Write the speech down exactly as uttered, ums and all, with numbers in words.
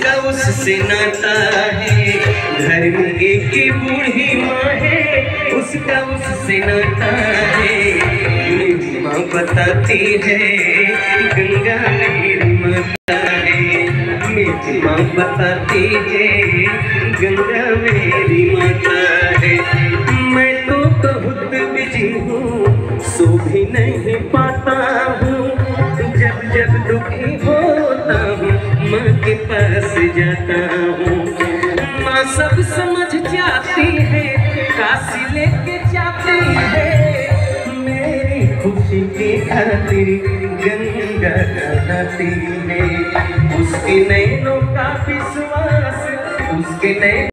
उसका उससे नाता है, घर में एक ही बूढ़ी माँ है, उसका उससे नाता है। मेरी माँ बताती है गंगा मेरी माता है, मेरी माँ बताती है गंगा मेरी माता है। मैं तो बहुत बिजी हूँ, सो भी नहीं पाता हूँ, जब जब दुखी होता हूँ माँ के पास जाता हूँ। माँ सब समझ जाती है, काशी लेके जाती है, मेरी खुशी की खातिर गंगा नहाती है। उसके नैनों का विश्वास, उसके नैनों